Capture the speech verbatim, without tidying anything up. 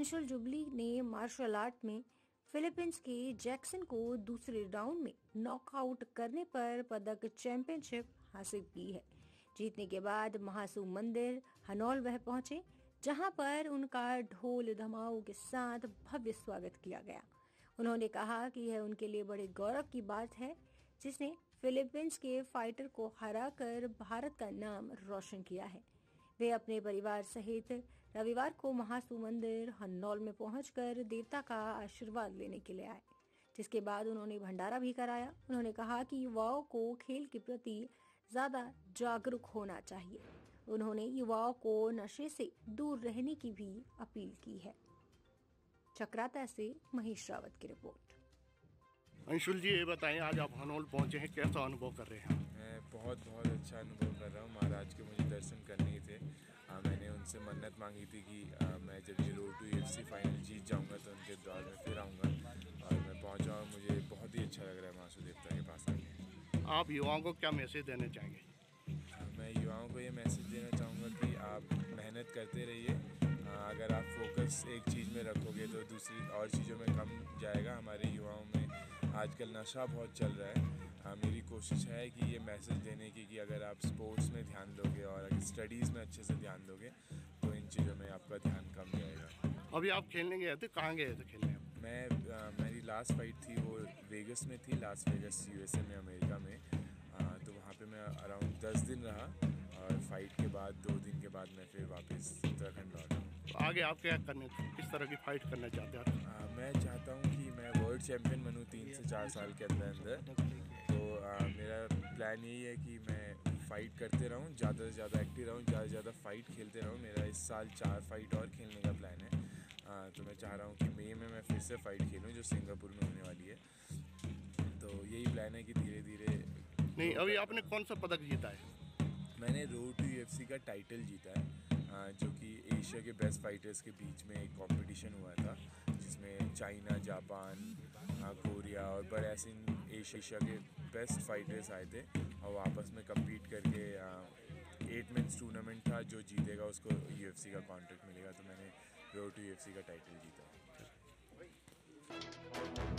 अंशुल जुबली ने martial art में Philippines के जैक्सन को दूसरे राउंड में नॉकआउट करने पर पदक चैंपियनशिप हासिल की है। जीतने के बाद महासू मंदिर हनौल वह पहुंचे, जहां पर उनका ढोल धमाओं के साथ भव्य स्वागत किया गया। उन्होंने कहा कि यह उनके लिए बड़े गौरव की बात है, जिसने फिलीपींस के फाइटर को हराकर भारत का नाम रोशन किया है। वे अपने परिवार सहित रविवार को महासू मंदिर हन्नौल में पहुंचकर देवता का आशीर्वाद लेने के लिए आए, जिसके बाद उन्होंने भंडारा भी कराया। उन्होंने कहा कि युवाओं को खेल के प्रति ज्यादा जागरूक होना चाहिए। उन्होंने युवाओं को नशे से दूर रहने की भी अपील की है। चक्राता से महेश रावत की रिपोर्ट। अंशुल जी, ये बताएं, आज आप हनौल पहुंचे हैं, कैसा अनुभव कर रहे हैं? मैं बहुत बहुत अच्छा अनुभव कर रहा हूँ। महाराज के मुझे दर्शन करने ही थे। आ, मैंने उनसे मन्नत मांगी थी कि आ, मैं जब ये रोड टू यूएफसी फाइनल जीत जाऊँगा तो उनके द्वार में फिर आऊँगा, और मैं पहुँचा और मुझे बहुत ही अच्छा लग रहा है महासू देवता के पास आके। आप युवाओं को क्या मैसेज देना चाहेंगे? मैं युवाओं को ये मैसेज देना चाहूँगा कि आप मेहनत करते रहिए। अगर आप फोकस एक चीज़ में रखोगे तो दूसरी और चीज़ों में कम जाएगा। हमारे युवाओं में आजकल नशा बहुत चल रहा है। आ, मेरी कोशिश है कि ये मैसेज देने की कि अगर आप स्पोर्ट्स में ध्यान दोगे और अगर स्टडीज़ में अच्छे से ध्यान दोगे तो इन चीज़ों में आपका ध्यान कम जाएगा। अभी आप खेलने गए थे, कहाँ गए थे खेलने? मैं आ, मेरी लास्ट फाइट थी वो वेगस में थी, लास्ट वेगस यूएसए में, अमेरिका में। आ, तो वहाँ पे मैं अराउंड दस दिन रहा और फाइट के बाद दो दिन के बाद मैं फिर वापस उत्तराखंड लौटा। तो आगे आप क्या करने, किस तरह की फाइट करना चाहते हैं? आ, मैं चाहता हूँ कि मैं वर्ल्ड चैम्पियन बनूँ तीन से चार साल के अंदर अंदर। तो आ, मेरा प्लान यही है कि मैं फ़ाइट करते रहूँ, ज़्यादा से ज़्यादा एक्टिव रहूँ, ज़्यादा से ज़्यादा फ़ाइट खेलते रहूँ। मेरा इस साल चार फाइट और खेलने का प्लान है। आ, तो मैं चाह रहा हूँ कि मई में मैं फिर से फ़ाइट खेलूँ जो सिंगापुर में होने वाली है। तो यही प्लान है कि धीरे धीरे। नहीं, अभी आपने कौन सा पदक जीता है? मैंने रोड टू यूएफसी का टाइटल जीता है, जो कि एशिया के बेस्ट फाइटर्स के बीच में एक कंपटीशन हुआ था, जिसमें चाइना, जापान, कोरिया और बड़े ऐसे एशिया के बेस्ट फाइटर्स आए थे और आपस में कम्पीट करके एट मेंस टूर्नामेंट था। जो जीतेगा उसको यूएफसी का कॉन्ट्रैक्ट मिलेगा। तो मैंने रोड टू यूएफसी का टाइटल जीता।